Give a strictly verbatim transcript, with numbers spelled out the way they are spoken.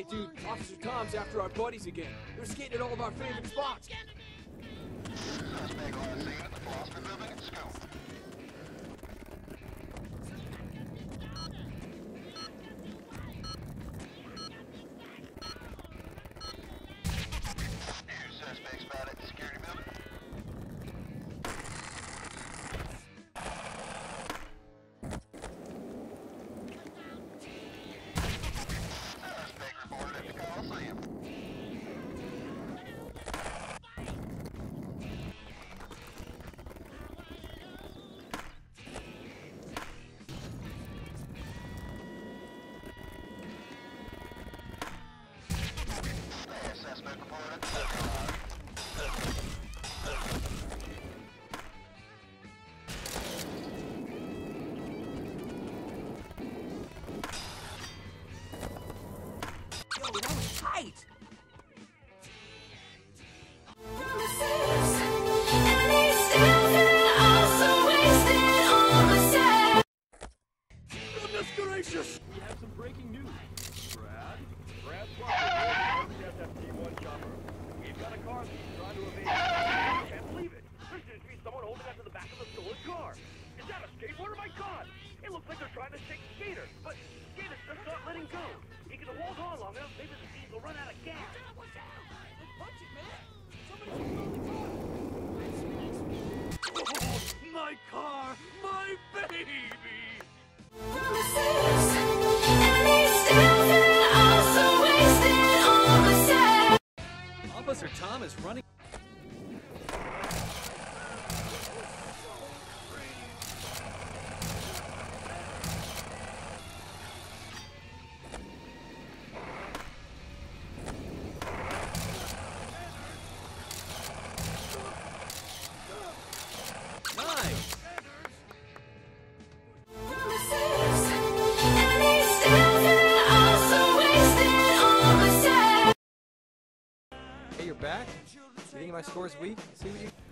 Hey, dude, Officer Tom's after our buddies again. They're skating at all of our favorite spots. Suspect on the scene at the philosophy building at school. New suspect spotted at the security building. Suspect reported at the Coliseum. Suspect reported at the Circle Line. Yo, that was tight! Goodness gracious! We have some breaking news. Brad? Brad Flopper, S F T one chopper. We've got a car thief trying to evade. I can't believe it. There seems to be someone holding onto the back of a stolen car. Is that a skateboarder? My God! It looks like they're trying to shake Skater, but Skater's just not letting go. He can hold on long enough, maybe the thief will run out of gas. Watch out! Let's punch it, man! Somebody should stop the car! Oh, my car! My baby! Officer Tom is running. Nice! Hey, you're back? You think my score's weak? See what you...